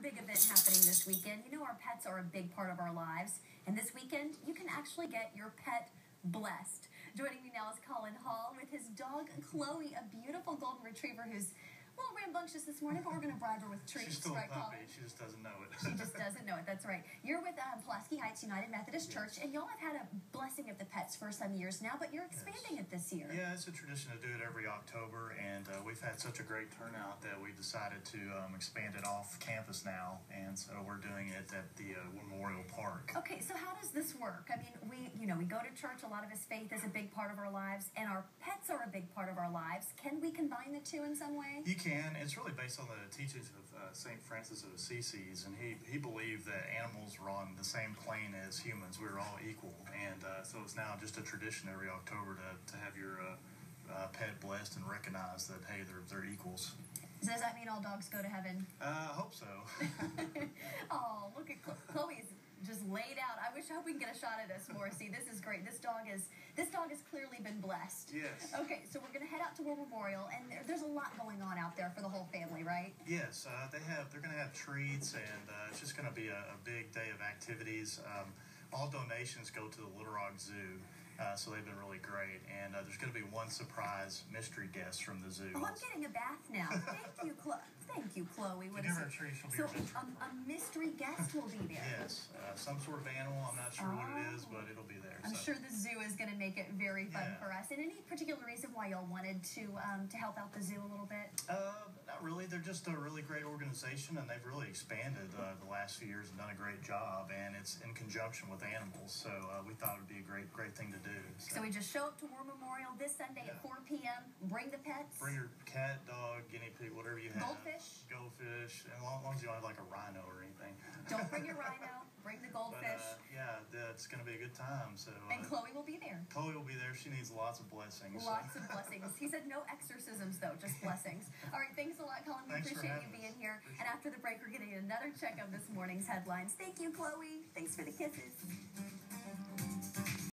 big event happening this weekend. You know, our pets are a big part of our lives. And this weekend, you can actually get your pet blessed. Joining me now is Colin Hall with his dog, Chloe, a beautiful golden retriever who's a little rambunctious this morning, but we're going to bribe her with treats. She's still right, a puppy. Colin? She just doesn't know it. She just doesn't know it. That's right. You're with Pulaski Heights United Methodist Church, and y'all have had a blessing of the pets for some years now, but you're expanding it this year. Yeah, it's a tradition to do it every October, and we've had such a great turnout that we decided to expand it off campus now, and so we're doing it at the Memorial Park. Okay, so how does this work? I mean, we go to church. A lot of us faith is a big part of our lives, and our pets are a big part of our lives. Can we combine the two in some way? You can. It's really based on the teachings of St. Francis of Assisi, and he believed that animals were on the same plane as humans. We were all equal, and so it's now just a tradition every October to have your pet blessed and recognize that, hey, they're equals. So does that mean all dogs go to heaven? I hope so. Oh, look at Chloe's just laid out. I hope we can get a shot at this more. See, this is great. This dog has clearly been blessed. Yes. Okay, so we're gonna head out to War Memorial, and there's a lot going on out there for the whole family, right? Yes, they're gonna have treats, and it's just gonna be a big day of activities. All donations go to the Little Rock Zoo. So they've been really great, and there's going to be one surprise mystery guest from the zoo. Oh, I'm getting a bath now. Thank you, Chloe. Thank you, Chloe. What is it? She'll be so a mystery guest will be there. Yes, some sort of animal. I'm not sure what it is, but it'll be there. I'm sure the zoo is going to make it very fun for us. And any particular reason why y'all wanted to help out the zoo a little bit? Not really. They're just a really great organization, and they've really expanded the last few years and done a great job. And it's in conjunction with animals, so we thought it would be a great thing to do. So we just show up to War Memorial this Sunday at 4 p.m. Bring the pets. Bring your cat, dog, guinea pig, whatever you have. Goldfish, and as long as you don't have like a rhino or anything. Don't bring your rhino. Bring the goldfish. But, it's going to be a good time. So. And Chloe will be there. Chloe will be there. She needs lots of blessings. Lots of blessings. He said no exorcisms though, just blessings. All right, thanks a lot, Colin. We appreciate you being here. And after the break, we're getting another check of this morning's headlines. Thank you, Chloe. Thanks for the kisses.